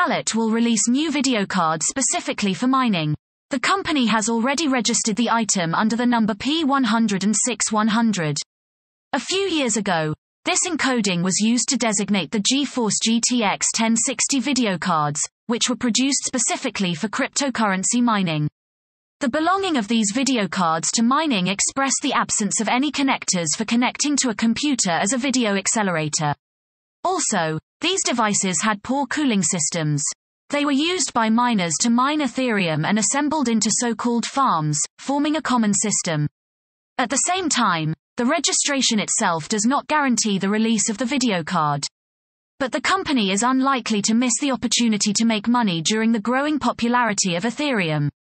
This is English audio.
wallet will release new video cards specifically for mining. The company has already registered the item under the number P106-100. A few years ago, this encoding was used to designate the GeForce GTX 1060 video cards, which were produced specifically for cryptocurrency mining. The belonging of these video cards to mining expressed the absence of any connectors for connecting to a computer as a video accelerator. Also, these devices had poor cooling systems. They were used by miners to mine Ethereum and assembled into so-called farms, forming a common system. At the same time, the registration itself does not guarantee the release of the video card. But the company is unlikely to miss the opportunity to make money during the growing popularity of Ethereum.